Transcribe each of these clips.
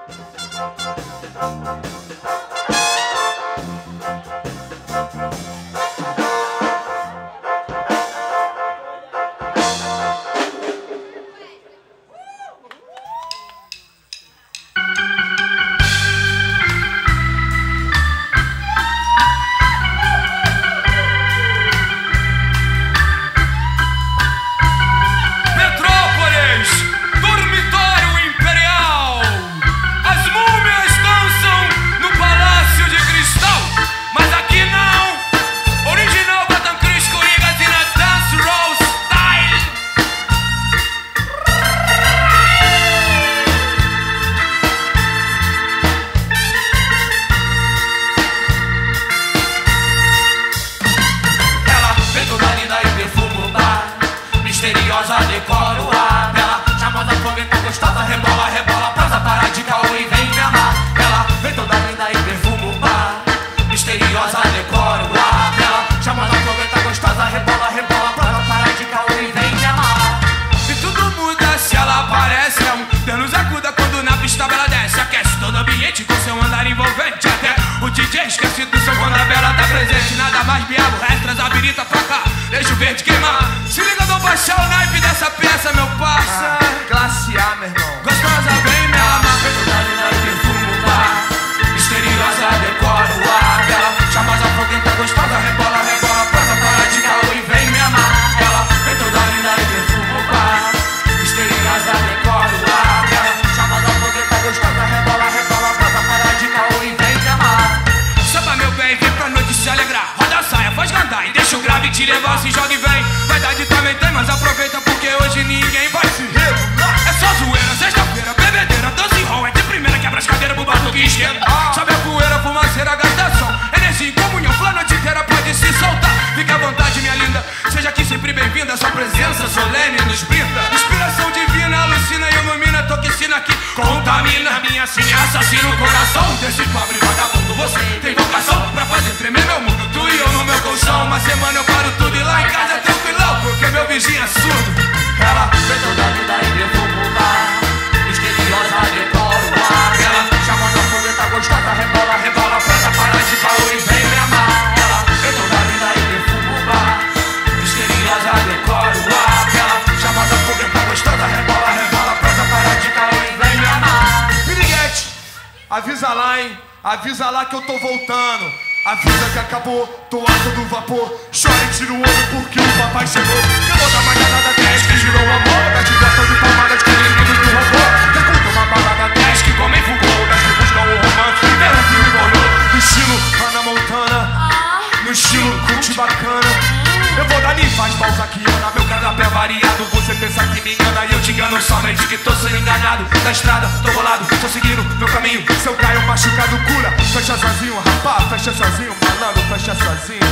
misteriosa, decora o ar. Ela chamada fogueta gostosa, rebola, rebola, prosa, para de caô e vem me amar. Ela vem toda linda e perfuma o bar. Misteriosa, decora o ar. Ela chamada fogueta gostosa, rebola, rebola, prosa, para de caô e vem me amar. E tudo muda se ela aparece. É um Deus nos acuda quando na pista ela desce. Aquece todo o ambiente com seu andar envolvente. Até o DJ esquece do som quando a bela tá presente. Nada mais biabo, extras, habilita pra cá. Deixa o verde queimar. Se liga, não baixar o naipe dessa peça, meu parça. Classe A, meu irmão. Gostosa, vem me amar. Vem toda linda e perfuma o bar. Misteriosa, decora o ar. Ela chamada fogueta gostosa, rebola, rebola, prosa, para de caô e vem me amar. Ela vem toda linda e perfuma o bar. Misteriosa, decora o ar. Ela chamada fogueta gostosa, rebola, rebola, prosa, para de caô e vem me amar. Samba, meu bem, vem pra noite se alegrar. Roda a saia, faz cantar e deixa o grave te levar. Se joga e vem. Verdade também tem, mas aproveita porque hoje ninguém vai se regular. É só zoeira, sexta-feira, bebedeira, dance hall. É de primeira, quebra as cadeiras pro batuque esquenta. Sobe a poeira, fumaceira, gastação. Energia em comunhão, a noite inteira pode se soltar. Fique à vontade, minha linda, seja aqui sempre bem-vinda. Sua presença solene nos brinda. Inspiração divina, alucina e ilumina. Tô que ensina aqui, contamina. Minha sim, assassina o coração desse pobre vagabundo. Você tem vocação pra fazer tremer meu mundo. Tu e eu no meu colchão, uma semana eu paro tudo e lá em casa é tranquilão, porque meu vizinho é surdo. Ela vem toda linda e perfuma o bar. Misteriosa, decora o ar. Ela chamando a fogueta gostosa, rebola, rebola, prosa, para de caô e vem me amar. Ela vem toda linda e perfuma o bar. Misteriosa, decora o ar. Ela chamando a fogueta gostosa, rebola, rebola, prosa, para de caô e vem me amar. Piriguete, avisa lá, hein? Avisa lá que eu tô voltando. Avisa que acabou, tô alto do vapor. Chora e tira o olho porque o papai chegou. Queimou da manhada 10 que girou o amor. Das que gostam de palmadas que ninguém do robô. Pergunta uma balada 10 que comem fugou. Das que buscam o romance e vê o filme pornô. No estilo Hannah Montana, no estilo cult bacana. Eu vou dar faz balzaquiana, meu canapé é variado. Você pensa que me engana e eu te engano somente que tô sendo enganado. Na estrada, tô bolado, tô seguindo meu caminho. Se eu caio machucado, cura. Fecha sozinho, rapá, fecha sozinho. Malandro, fecha sozinho.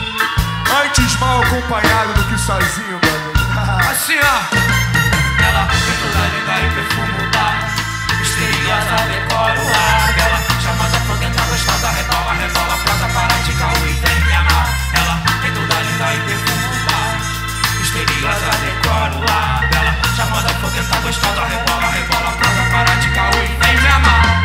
Antes mal acompanhado do que sozinho, mano. Assim, ó. Ela vem toda linda e perfuma o bar. Misteriosa, decora o ar. Ela chamada fogueta gostosa, rebola, rebola, prosa, para de caô e vem me amar. Ela vem toda linda e perfuma o bar. Misteriosa, decora o ar. Ela chamada fogueta gostosa, rebola, rebola, prosa, para de caô e vem me amar.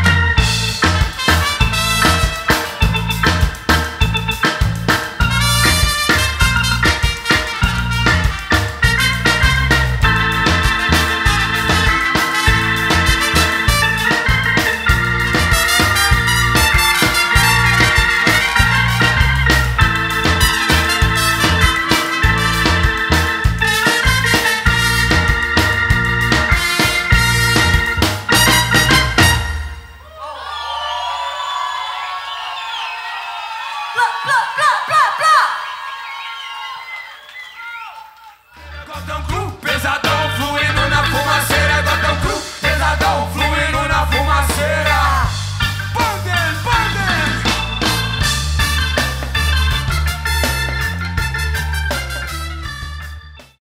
Cordão cru, pesadão, fluindo na fumaceira.